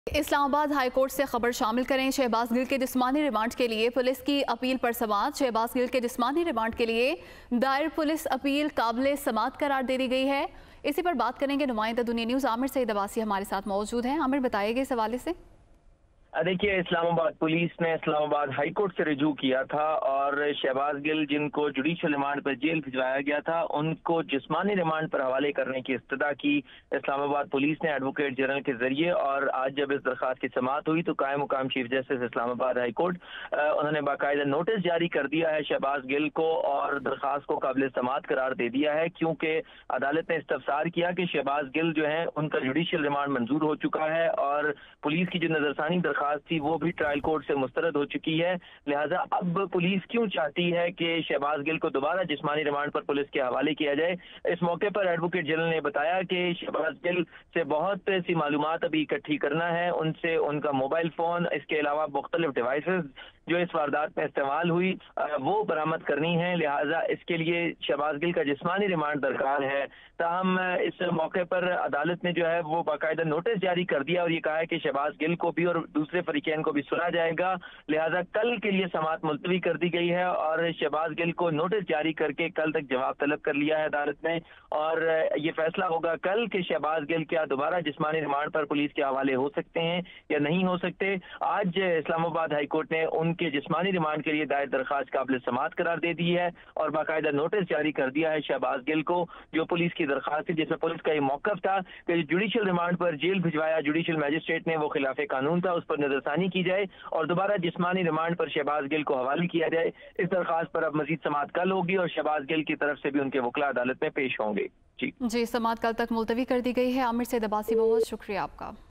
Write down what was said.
اسلام آباد high court سے خبر شامل کریں۔ شہباز گل کے جسمانی ریمانڈ کے لیے پولیس کی اپیل پر سماعت۔ شہباز گل کے جسمانی ریمانڈ کے لیے دائر پولیس اپیل قابل سماعت قرار دے دی گئی ہے۔ اسی پر بات کریں گے نمائندہ دنیا نیوز عامر سعید عباسی ہمارے ساتھ موجود ہیں۔ عامر، بتائیے گا اس حوالے سے۔ دیکھیے، اسلام آباد پولیس نے اسلام آباد ہائی کورٹ سے رجوع کیا تھا اور شہباز گل جن کو جوڈیشل ریمانڈ پر جیل بھجوایا گیا تھا ان کو جسمانی ریمانڈ پر حوالے کرنے کی استدعا کی اسلام آباد پولیس نے ایڈوکیٹ جنرل کے ذریعے، اور آج جب اس درخواست کی سماعت ہوئی تو قائم مقام چیف جسٹس اسلام آباد ہائی کورٹ انہوں نے باقاعدہ نوٹس جاری کر دیا ہے شہباز گل کو اور درخواست کو قابل سماعت قرار دے دیا ہے، کیونکہ عدالت نے استفسار کیا کہ شہباز گل جو ہیں ان کا جوڈیشل ریمانڈ منظور ہو چکا ہے اور پولیس کی جو نظرثانی درخواست تھی وہ بھی ٹرائل کورٹ سے مسترد ہو چکی ہے، لہٰذا اب پولیس کیوں چاہتی ہے کہ شہباز گل کو دوبارہ جسمانی ریمانڈ پر پولیس کے حوالے کیا جائے۔ اس موقع پر ایڈوکیٹ جنرل نے بتایا کہ شہباز گل سے بہت سی معلومات ابھی اکٹھی کرنا ہے، ان سے ان کا موبائل فون، اس کے علاوہ مختلف ڈیوائسز جو اس واردات میں استعمال ہوئی وہ برآمد کرنی ہے، لہٰذا اس کے لیے شہباز گل کا جسمانی ریمانڈ درکار ہے۔ تاہم اس موقع پر عدالت نے جو ہے وہ باقاعدہ نوٹس جاری کر دیا اور یہ کہا ہے کہ شہباز گل کو بھی اور دوسرے فریقین کو بھی سنا جائے گا، لہٰذا کل کے لیے سماعت ملتوی کر دی گئی ہے اور شہباز گل کو نوٹس جاری کر کے کل تک جواب طلب کر لیا ہے عدالت نے، اور یہ فیصلہ ہوگا کل کہ شہباز گل کیا دوبارہ جسمانی ریمانڈ پر پولیس کے حوالے ہو سکتے ہیں یا نہیں ہو سکتے۔ آج اسلام آباد ہائی کورٹ نے ان کے جسمانی ریمانڈ کے لیے دائر درخواست قابل سماعت قرار دے دی ہے اور باقاعدہ نوٹس جاری کر دیا ہے شہباز گل کو، جو پولیس کی درخواست تھی جس میں پولیس کا یہ موقف تھا کہ جوڈیشل ریمانڈ پر جیل بھجوایا جوڈیشل میجسٹریٹ نے وہ خلاف قانون تھا، اس پر نظرثانی کی جائے اور دوبارہ جسمانی ریمانڈ پر شہباز گل کو حوالے کیا جائے۔ اس درخواست پر اب مزید سماعت کل ہوگی اور شہباز گل کی طرف سے بھی ان کے وکلاء عدالت میں پیش ہوں گے۔ جی، سماعت کل تک ملتوی کر دی گئی ہے۔ عامر سعید عباسی، بہت شکریہ آپ کا۔